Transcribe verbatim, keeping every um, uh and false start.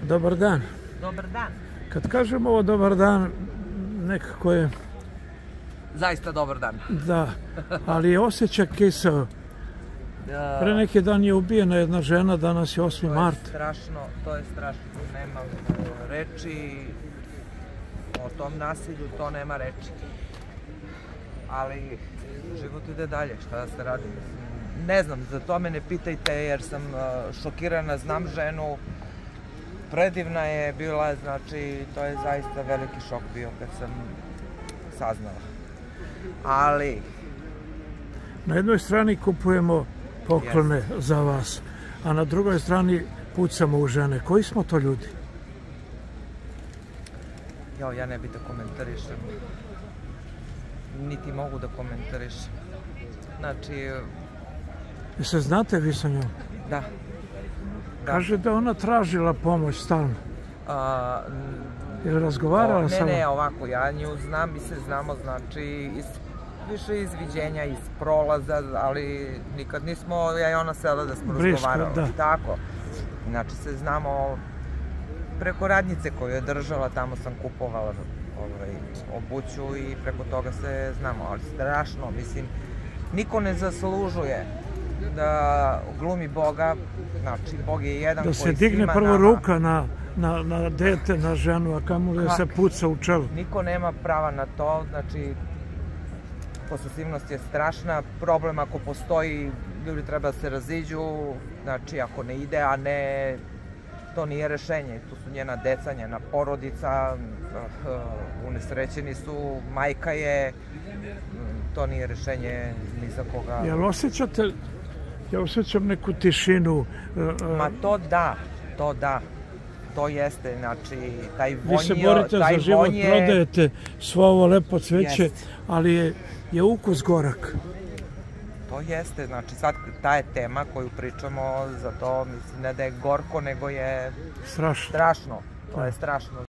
Dobar dan. Dobar dan. Kad kažem ovo dobar dan, nekako je... Zaista dobar dan. Da, ali je osjećaj kiseo. Pre neki dan je ubijena jedna žena, danas je osmi mart. To je strašno, to je strašno. Nema reči o tom nasilju, to nema reči. Ali život ide dalje, šta da se radi? Ne znam, za to me ne pitajte jer sam šokirana, znam ženu, predivna je bila, znači to je zaista veliki šok bio kad sam saznala. Ali... Na jednoj strani kupujemo poklone za vas, a na drugoj strani pucamo u žene. Koji smo to ljudi? Jo, ja ne bih da komentarišem. Niti mogu da komentarišem. Znači... I se znate vi sa njom? Da. Kaže da ona tražila pomoć stalno. Je li razgovarala sa vama? Ne, ne, ovako, ja nju znam, mi se znamo, znači, više iz viđenja, iz prolaza, ali nikad nismo, ja i ona sela da smo razgovarali. Tako. Znači se znamo preko radnice koju je držala, tamo sam kupovala obuću i preko toga se znamo, ali strašno, mislim, niko ne zaslužuje da glumi Boga, znači Bog je jedan koji svima nama... Da se digne prvo ruka na dete, na ženu, a kamoli da se puca u čelu. Niko nema prava na to, znači posesivnost je strašna, problem ako postoji, ljudi treba da se raziđu, znači ako ne ide, a ne, to nije rešenje, tu su njena deca, njena porodica, unesrećeni su, majka je, to nije rešenje ni za koga. Jel osjećate, ja osjećam neku tišinu? Ma to da, to da. To jeste, znači, taj vonj je... Vi se borite za život, prodajete svo ovo lepo cveće, ali je ukus gorak. To jeste, znači, sad ta je tema koju pričamo, za to mislim ne da je gorko, nego je... Strašno. Strašno, to je strašno.